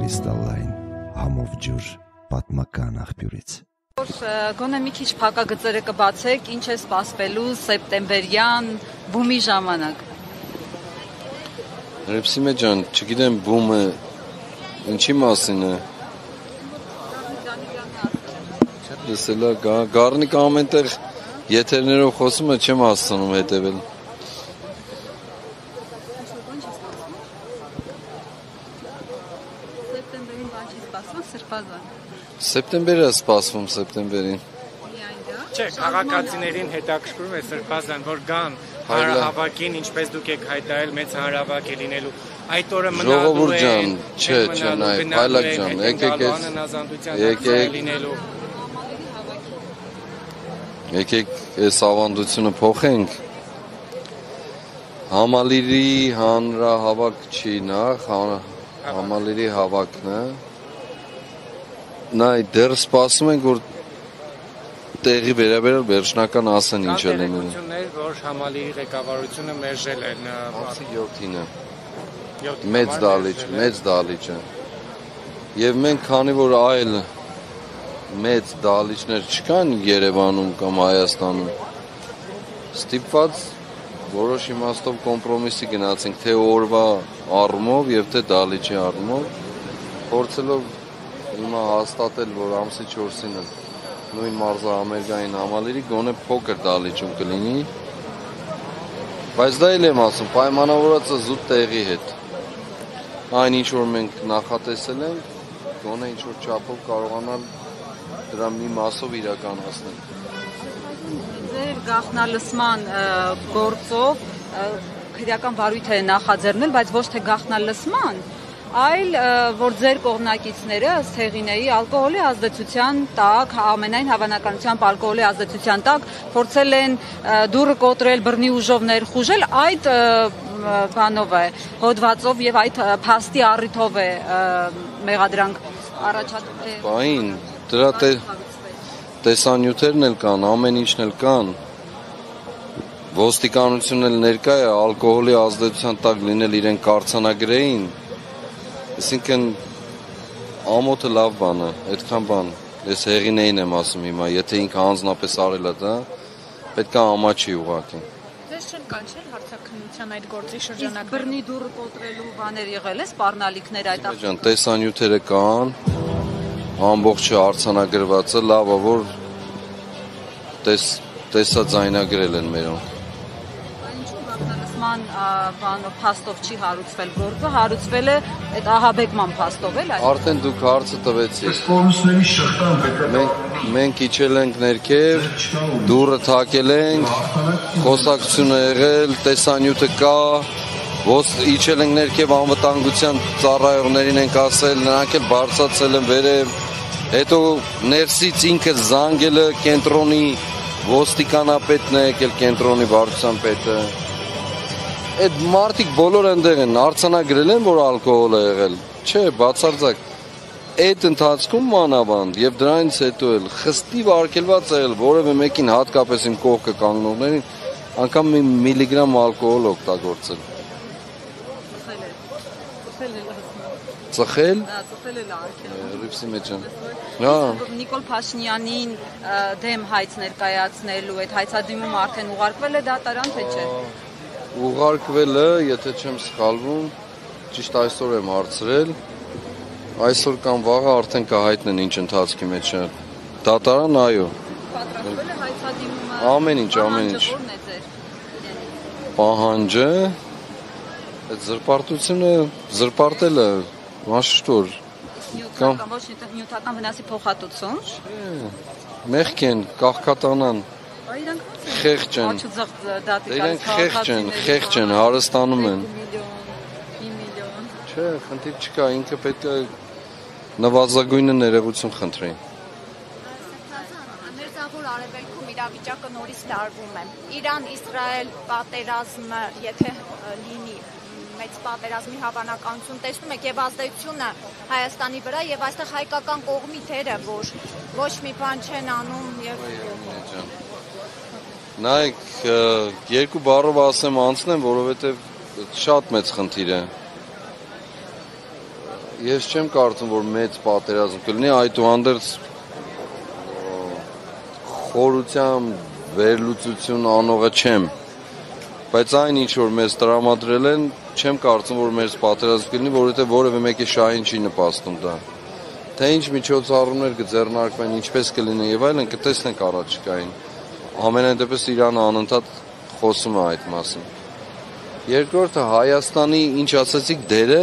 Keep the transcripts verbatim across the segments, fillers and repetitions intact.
կրիստալային համով ջուր պատմական աղբյուրից։ Գոնե մի քիչ փակագծերը կբացեք, ինչ է սպասվելու սեպտեմբերյան բումի ժամանակ։ Ռեպսիմե ջան, չգիտեմ բումը ինչի մասին է։ Չեմ լսել, Գառնիկ ամենտեղ եթերներով խոսում է, չեմ հասցնում հետևել։ Սեպտեմբերին բան չի սպասվում, սրբազան։ Սեպտեմբերը է սպասվում սեպտեմբերին։ Չէ, քաղաքացիներին հետաքրքրում է սրբազան, որ գան հանրահավաքին, ինչպես դուք եք հայտարարել, մեծ հանրահավաք է լինելու։ Այդ օրը մնալու են։ Ժողովուրդ ջան, չէ, չէ, նայ, Փայլակ ջան, եկեք եկեք եկեք այս ավանդությունը փոխենք։ Համալիրի հանրահավաք չի նախ, համալիրի հավաքն է։ Նայ, դեռ սպասում ենք, որ տեղի վերաբերյալ վերջնական ասեն ինչ է լինելու։ Տեղեկություններ, որ համալիրի ղեկավարությունը մերժել են ամսի յոթինը։ Մեծ դալիճ, մեծ դալիճը։ Եվ մենք քանի որ այլ մեծ դալիճներ չկան Երևանում կամ Հայաստանում, ստիպված որոշ իմաստով կոմպրոմիսի գնացինք թե օրվա առումով եւ թե դալիճի առումով, փորձելով հիմա հաստատել, որ ամսի չորսին նույն մարզահամերգային համալիրի գոնե փոքր դալիճում կլինի, բայց դա էլ եմ ասում, պայմանավորված է զուտ տեղի հետ։ Այն ինչ որ մենք նախատեսել ենք, գոնե ինչ որ չափով կարողանալ դրա մի մասով իրականացնել։ Ձեր գաղտնալսման գործով քրեական վարույթ է նախաձեռնել, բայց ոչ թե գաղտնալսման, այլ որ ձեր կողմնակիցները ըստ Հեղինեի ալկոհոլի ազդեցության տակ, ամենայն հավանականությամբ ալկոհոլի ազդեցության տակ փորձել են դուռը կոտրել, բռնի ուժով ներխուժել, այդ բանով է, հոդվածով եւ այդ փաստի առիթով է մեղադրանք առաջադրել։ Բային, դրա տեսանյութերն էլ կան, ամեն ինչն էլ կան։ Ոստիկանությունն էլ ներկա է, ալկոհոլի ազդեցության տակ լինել իրեն կարձանագրեին։ Այսինքն ամոթը լավ բան է, այդքան բան, ես Հեղինեին եմ ասում հիմա, եթե ինքը անձնապես արել է դա, պետք է ամաչի ուղղակի։ Ձեզ չեն կանչել հարցաքննության այդ գործի շրջանակներում։ Բռնի դուռը կոտրելու բաներ եղել է, սպառնալիքներ այդ ջան, տեսանյութերը կան, ամբողջը արձանագրված է, լավ է, որ տեսաձայնագրել են մերոնք։ Բանով փաստով չի հարուցվել գործը, հարուցվել է այդ ահաբեկման փաստով էլ այդ։ Արդեն դուք հարցը տվեցիք։ Մենք իջել ենք ներքև, դուռը թակել ենք, խոսակցություն է եղել, տեսանյութը կա, իջել ենք ներքև անվտանգության ծառայողներին ենք ասել, նրանք էլ բարձրացել են վերև, հետո ներսից ինքը զանգել է կենտրոնի ոստիկանապետն է եկել, կենտրոնի վարչության պետը։ Այդ մարդիկ բոլոր այնտեղ են, արձանագրել են, որ ալկոհոլ է եղել, չէ, բացարձակ, այդ ընթացքում մանավանդ և դրանից հետո էլ խստիվ արգելված է եղել, որևէ մեկին հատկապես իմ կողքը կանգնողներին, անգամ մի միլիգրամ ալկոհոլ օգտագործել։ Ծխել։ Ծխել է արգել։ Ռիփսի մեջ են։ Նիկոլ Փաշինյանին դեմ հայց ներկայացնելու այդ հայցադիմումը արդեն ուղարկվել է դատարան, թե չէ։ Ուղարկվել է, եթե չեմ սխալվում, ճիշտ այսօր եմ հարցրել, այսօր կամ վաղը արդեն կհայտնեն ինչ ընթացքի մեջ է։ Դատարան, այո։ Պատրաստվել է հայցադիմումը։ Ամեն ինչ, ամեն ինչ։ Պահանջը, այդ զրպարտությունը, զրպարտել է, մաշտոր։ Ոչ նյութական վնասի փոխհատուցում։ Մեղք են, կաղքատանան։ Խեղճ են, իրենք խեղճ են, խեղճ են, հարստանում են։ Չէ, խնդիր չկա, ինքը պետք է նվազագույնը ներողություն խնդրի։ Մերձավոր Արևելքում իրավիճակը նորից տարվում է։ Իրան-Իսրայել պատերազմը, եթե լինի մեծ պատերազմի հավանականություն տեսնում եք եւ ազդեցությունը Հայաստանի վրա եւ այստեղ հայկական կողմի դերը, որ ոչ մի բան չեն անում եւ Նայեք, երկու բառով ասեմ անցնեմ, որովհետև շատ մեծ խնդիր է։ Ես չեմ կարծում, որ մեծ պատերազմ կլինի, այդուհանդերձ խորությամբ վերլուծություն անողը չեմ, բայց այն ինչ որ մեզ տրամադրել են, չեմ կարծում, որ մեծ պատերազմ կլինի, որովհետև որևէ մեկի շահին չի նպաստում դա։ Թե ինչ միջոցառումներ կձեռնարկվեն, ինչպես կլինի եւ այլն, կտեսնենք առաջիկային։ Ամենայն դեպս Իրանը անընդհատ խոսում է այդ մասին։ Երկրորդը Հայաստանի ինչ ասացիք դերը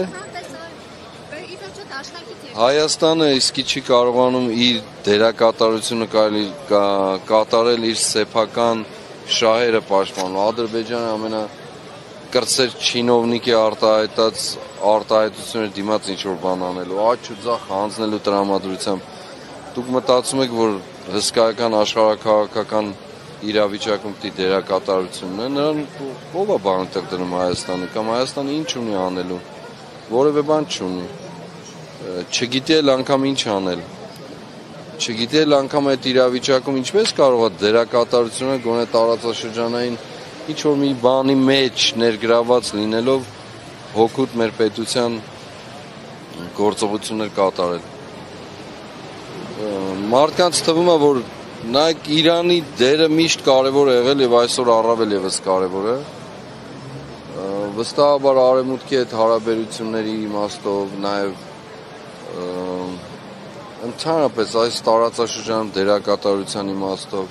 Հայաստանը իսկի չի կարողանում իր դերակատարությունը կատարել իր սեփական շահերը պաշտպանելու։ Ադրբեջանը ամենակրտսեր չինովնիկի արտահայտած արտահայտությունների դիմաց ինչ որ բան անելու, աջ ու ձախ հանձնելու տրամադրությամբ։ Դուք մտածում եք, որ հսկայական աշխարհաքաղաքական իրավիճակում պիտի դերակատարությունն է, նրան ով է բան տեղ դնում Հայաստանը, կամ Հայաստանը ինչ ունի անելու, որևէ բան չունի։ Չգիտի էլ անգամ ինչ անել, չգիտի էլ անգամ այդ իրավիճակում ինչպես կարող է դերակատարությունը գոնե տարածաշրջանային ինչ-որ մի բանի մեջ ներգրաված լինելով հօգուտ մեր պետության գործողություններ կատարել։ Մարդկանց թվում է, որ նայեք Իրանի դերը միշտ կարևոր է եղել եւ այսօր առավել եւս կարևոր է։ Վստահաբար արևմուտքի հետ հարաբերությունների իմաստով նաեւ ընդհանրապես այս տարածաշրջանում դերակատարության իմաստով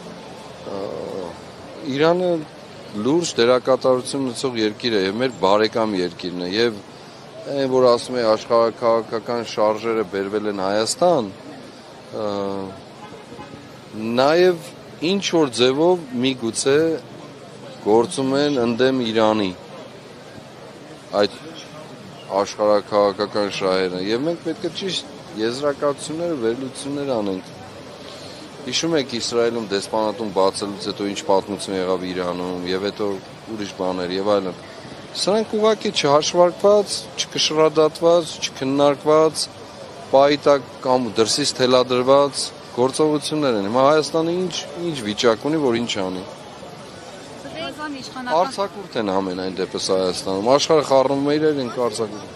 Իրանը լուրջ դերակատարություն ունեցող երկիր է եւ մեր բարեկամ երկիրն է եւ այն որ ասում է աշխարհաքաղաքական շարժերը բերվել են Հայաստան նաեւ ինչ որ ձևով միգուցե գործում են ընդդեմ Իրանի այդ աշխարհաքաղաքական շահերը եւ մենք պետք է ճիշտ եզրակացությունները վերլուծություններ անենք։ Հիշում եք Իսրայելում դեսպանատուն բացելուց հետո ինչ պատմություն եղավ Իրանում եւ հետո ուրիշ բաներ եւ այլն։ Սրանք ուղղակի չհաշվարկված, չկշռադատված, չքննարկված, պայտակ կամ դրսից թելադրված գործողություններ են։ Հիմա Հայաստանը ինչ ինչ վիճակ ունի, որ ինչ անի։ Արձակուրդ են ամենայն դեպս Հայաստանում, աշխարհը խառնվում է իրեն արձակուրդ։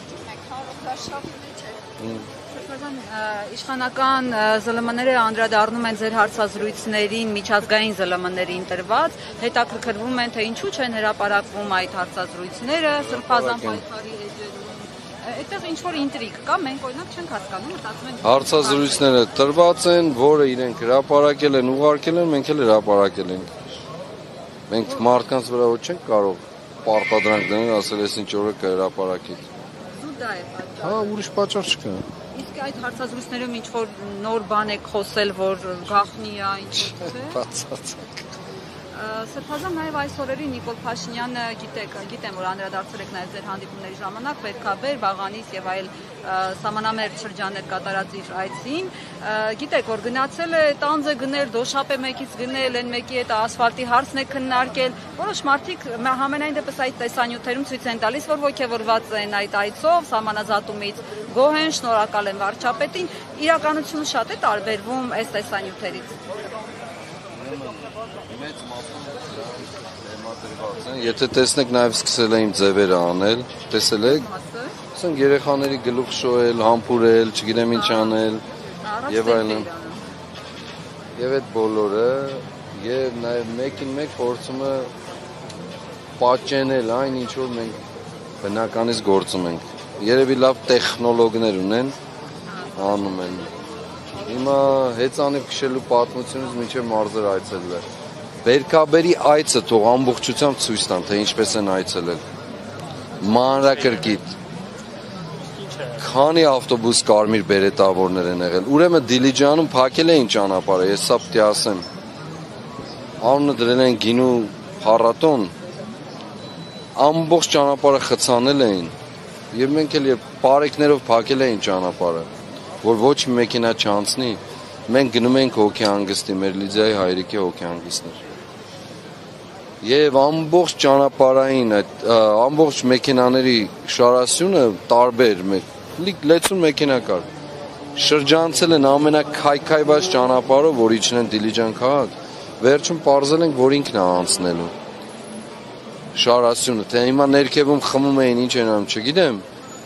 Իշխանական ԶԼՄ-ները անդրադառնում են ձեր հարցազրույցներին, միջազգային ԶԼՄ-ներին տրված, հետաքրքրվում են, թե ինչու չեն հրապարակվում այդ հարցազրույցները, Սրբազան պայքարի էջերում։ Այդտեղ ինչ որ ինտրիգ կա, մենք օրինակ չենք հասկանում, մտածում ենք հարցազրույցները տրված են, որը իրենք հրապարակել են, ուղարկել են, մենք էլ հրապարակել ենք։ Մենք մարդկանց վրա ոչ չենք կարող պարտադրանք դնել, ասել ես ինչ օրը կհրապարակի։ Դա է պատճառը։ Հա, ուրիշ պատճառ չկա։ Իսկ այդ հարցազրույցներում ինչ որ նոր բան եք խոսել, որ գաղտնի է, ինչ չէ։ Բացարձակ։ Սրբազան նաև այս օրերին Նիկոլ Փաշինյանը գիտեք, գիտեմ որ անդրադարձել եք նաև ձեր հանդիպումների ժամանակ Վերքաբեր, Բաղանիս եւ այլ սահմանամերձ շրջաններ կատարած իր այցին, գիտեք որ գնացել է տանձ է գնել, դոշապ է մեկից գնել, այն մեկի հետ ասֆալտի հարցն է քննարկել, որոշ մարդիկ համենայն դեպս այդ տեսանյութերում ցույց են տալիս, որ ոգևորված են այդ այցով, սահմանազատումից գոհ են, շնորհակալ են վարչապետին, իրականությունը շատ է տարբերվում այս տեսանյութերից։ Մեծ մասում դեմատրված են, եթե տեսնեք նաև սկսել էին ձևերը անել, տեսել եք, ասենք երեխաների գլուխ շոյել, համբուրել, չգիտեմ ինչ անել եւ այլն։ Եվ այդ բոլորը եւ նաև մեկին մեկ փորձում է պատճենել այն ինչ որ մենք բնականից գործում ենք։ Երևի լավ տեխնոլոգներ ունեն, անում են։ Հիմա հեծանիվ քշելու պատմությունից մինչև մարզեր այցելել է։ Վերքաբերի այցը թող ամբողջությամբ ցույց տան, թե ինչպես են այցելել։ Մանրակրկիտ։ Քանի ավտոբուս կարմիր բերետավորներ են եղել։ Ուրեմն Դիլիջանում փակել էին ճանապարհը, ես սա պիտի ասեմ։ Անունը դրել են գինու փառատոն։ Ամբողջ ճանապարհը խցանել էին։ Եվ մենք էլ երբ բարեկներով փակել էին ճանապարհը, որ ոչ մի մեքենա չանցնի, մենք գնում ենք հոգեհանգստի, մեր Լիդիայի հայրիկի հոգեհանգիստներ։ Եվ ամբողջ ճանապարհային այդ ամբողջ մեքենաների շարասյունը տարբեր լեցուն մեքենա կար։ Շրջանցել են ամենակայքայված ճանապարհով, որ իջնեն Դիլիջան քաղաք, վերջում պարզել ենք, որ ինքն է անցնելու։ Շարասյունը, թե հիմա ներքևում խմում էին, ինչ են անում, չգիտեմ,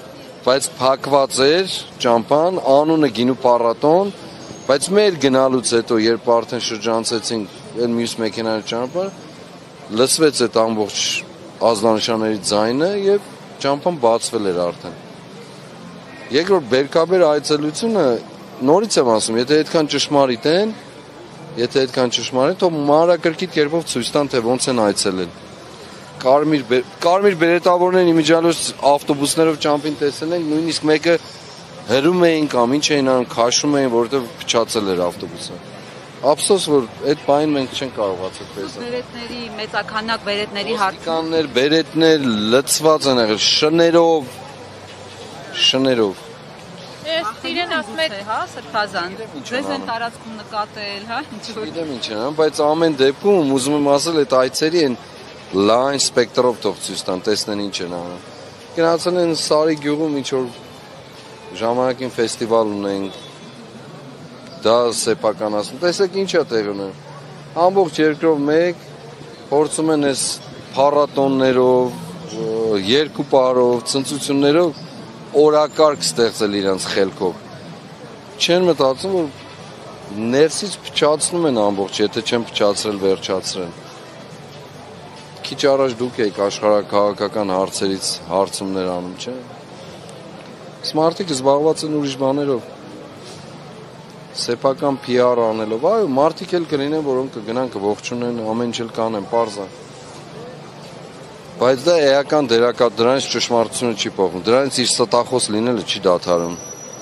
բայց փակված էր ճամփան, անունը գինու պարատոն, բայց մեր գնալուց հետո երբ արդեն շրջանցեցինք այն մյուս մեքենաների ճամփան, լսվեց այդ ամբողջ ազդանշանների ձայնը եւ ճամփան բացվել էր արդեն։ Երկրորդ բերքաբեր այցելությունը նորից եմ ասում, եթե այդքան ճշմարիտ են, եթե այդքան ճշմարիտ, թող մանրակրկիտ կերպով ցույց տան, թե ոնց են այցելել։ Կարմիր կարմիր բերետավորներն իմիջիալոց ավտոբուսներով ճամփին տեսել ենք, նույնիսկ մեկը հրում էին կամ ինչ էին անում, քաշում էին, որովհետև փչացել էր ավտոբուսը։ Ափսոս, որ այդ բանին մենք չենք կարողացել տեսնել։ Բերետների մեծականակ բերետների հարցկաններ, բերետներ լցված են եղել շներով, շներով։ Ես իրեն ասում եմ, հա, Սրբազան, ձեզ են տարածքում նկատել, հա, ինչ-որ։ Գիտեմ ինչ են, բայց ամեն դեպքում ուզում եմ ասել, այդ այցերի են լայն սպեկտրով թող ցույց տան, տեսնեն ինչ են անում։ Գնացել են Սարի գյուղում ինչ-որ ժամանակին ֆեստիվալ ունենք, դա սեփականացնում, տեսեք ինչ է տեղ ունել։ Ամբողջ երկրով մեկ փորձում են այս փառատոններով, երկու պարով, ցնծություններով օրակարգ ստեղծել իրանց խելքով։ Չեն մտածում, որ ներսից փչացնում են ամբողջ, եթե չեն փչացրել, վերջացրել։ Քիչ առաջ դուք եք աշխարհաքաղաքական հարցերից հարցումներ անում, չէ՞։ Մարդիկ զբաղված են ուրիշ բաներով։ Սեփական P R անելով, այո, մարդիկ էլ կլինեն, որոնք կգնան կողջունեն, ամեն ինչ էլ կանեն, պարզ է։ Բայց դա էական դերակատ, դրանից ճշմարտությունը չի փոխում, դրանից իր ստախոս լինելը չի դադարում։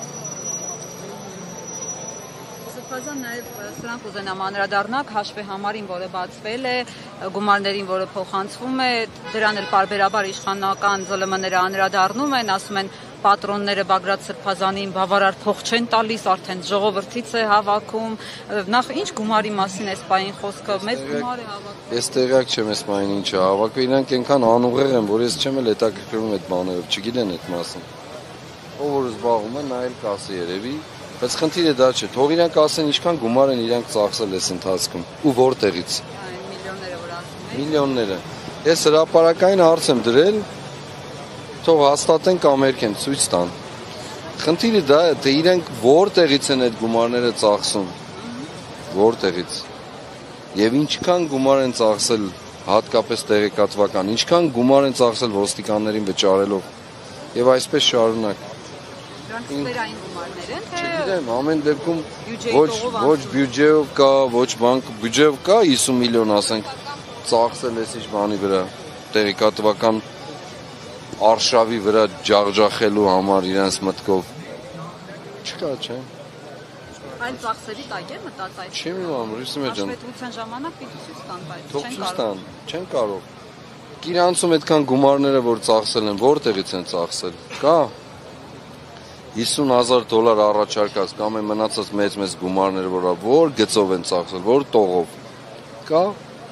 Սրբազան նաև սրանք ուզենամ անդրադառնալ հաշվի համարին, որը բացվել է, գումարներին, որը փոխանցվում է, դրան էլ պարբերաբար իշխանական Զ Л M-ները անդրադառնում են, ասում են պատրոնները Բագրատ Սրբազանին բավարար փող չեն տալիս, արդեն ժողովրդից է հավաքում։ Նախ ինչ գումարի մասին է սպային խոսքը, մեծ գումար է հավաքում։ Ես տեղյակ չեմ այս բանին ինչ է հավաքում, իրանք այնքան անուղեղ են, որ ես չեմ էլ հետաքրքրվում այդ բաներով, չգիտեն այդ մասին։ Ով որ զբաղվում է, նա էլ կասի երևի, բայց խնդիրը դա չէ, թող իրանք ասեն ինչքան գումար են իրանք ծախսել այս ընթացքում ու որտեղից։ Այն միլիոնները որ ասում են։ Միլիոնները։ Ես հրապարակային հարց եմ դրել, թող հաստատեն կամ երկեն ցույց տան։ Խնդիրը դա է, թե իրենք որտեղից են այդ գումարները ծախսում։ Որտեղից։ Եվ ինչքան գումար են ծախսել հատկապես տեղեկատվական, ինչքան գումար են ծախսել ոստիկաններին վճարելով։ Եվ այսպես շարունակ։ Դրանք սպերային գումարներ են, թե Չգիտեմ, ամեն դեպքում ոչ ոչ բյուջեով կա, ոչ բանկ բյուջեով կա հիսուն միլիոն, ասենք, ծախսել էս ինչ բանի վրա, տեղեկատվական արշավի վրա ջախջախելու համար իրենց մտքով չկա, չէ։ այլ ծախսերի տակ է մտած այդ։ Չի միանում, Ռուսիմե ջան։ Հաշվետվության ժամանակ պիտի ցույց տան, բայց Թող չեն ցույց կարող։ տան, չեն կարող։ Իրանցում այդքան գումարները, որ ծախսել են, որտեղից են ծախսել։ Կա հիսուն հազար դոլար առաջարկած կամ է մնացած մեծ-մեծ գումարները, որ որ գծով են ծախսել, որ տողով։ Կա։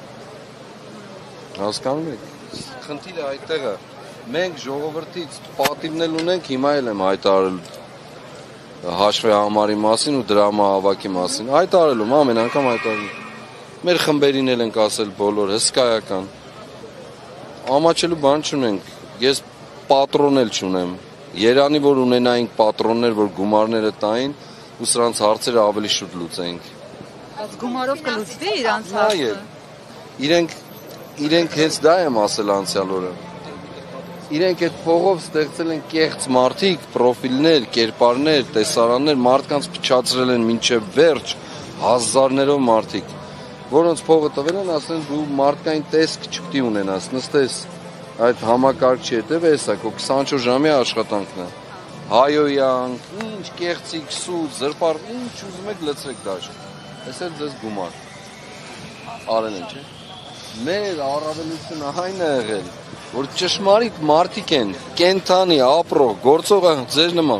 Հասկանում եք։ Խնդիրը այդտեղ է։ Մենք ժողովրդից պատիվնել ունենք, հիմա էլ եմ հայտարարել հաշվի համարի մասին ու դրամահավաքի մասին։ Հայտարարում, ամեն անգամ հայտարարում։ Մեր խմբերին էլ ենք ասել բոլոր հսկայական։ Ամաչելու բան չունենք։ Ես պատրոն էլ չունեմ։ Երանի որ ունենայինք պատրոններ, որ գումարները տային ու սրանց հարցերը ավելի շուտ լուծեինք։ Բայց գումարով կլուծվի իրանց հարցը։ Իրենք իրենք հենց դա եմ ասել անցյալ օրը։ Իրենք այդ փողով ստեղծել են կեղծ մարդիկ, պրոֆիլներ, կերպարներ, տեսարաններ, մարդկանց փչացրել են մինչև վերջ, հազարներով մարդիկ, որոնց փողը տվել են, ասեն դու մարդկային տեսք չպետք է ունենաս, նստես այդ համակարգչի հետև էսա, քո քսանչորս ժամյա աշխատանքն է։ Հայոյանք, ինչ կեղծիկ, սուտ, զրպար, ինչ ուզում եք լցրեք դաշտ։ Էս էլ ձեզ գումար։ Արել են, չէ՞։ Մեր առավելությունը այն է եղել, որ ճշմարիտ մարդիկ են, կենթանի, ապրող, գործողը ձեր նման։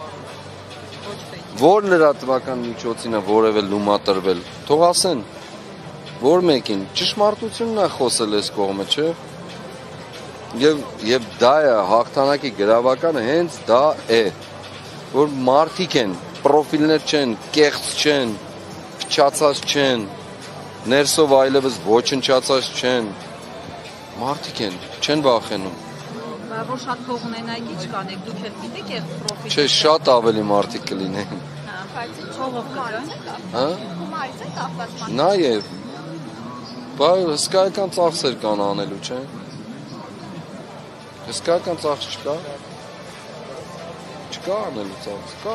Որ լրատվական միջոցին է որևէ լումա տրվել, թող ասեն, որ մեկին ճշմարտությունն է խոսել այս կողմը, չէ՞։ Եվ եւ դա է հաղթանակի գրավականը, հենց դա է, որ մարդիկ են, պրոֆիլներ չեն, կեղծ չեն, փչացած չեն, ներսով այլևս ոչնչացած չեն, մարդիկ են, չեն վախենում։ որ շատ փող ունենայիք ի՞նչ կանեք, դուք էլ գիտեք եւ պրոֆիտ։ Չէ, շատ ավելի մարդիկ կլինեն։ Բայց Փողով կգան։ Հա։ Գումարից է կախված մարդիկ։ Նաեւ բա հսկայական ծախսեր կան անելու, չէ՞։ Հսկայական ծախս չկա։ Չկա անելու ծախս, կա։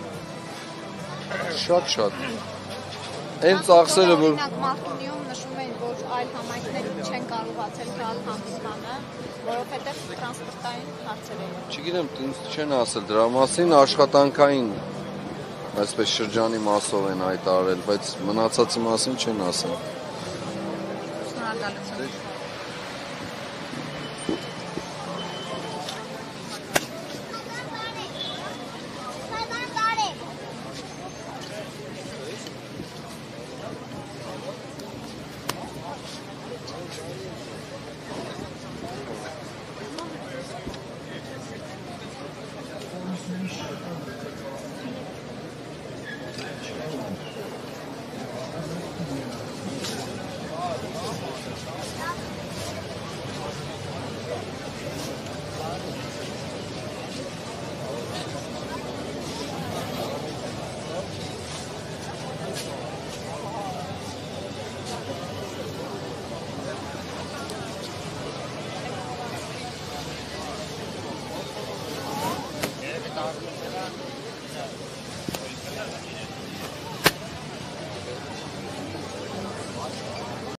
Շատ-շատ։ Այն ծախսերը, որ օրինակ Մարտունիում նշում էին, որ այլ համայնքներ չեն կարողացել գալ հանդիսմանը, որովհետև տրանսպորտային հարցեր էին։ չգիտեմ, ինձ չեն ասել դրա մասին, աշխատանքային այսպես շրջանի մասով են հայտարարել, բայց մնացածի մասին չեն ասել։ Շնորհակալություն։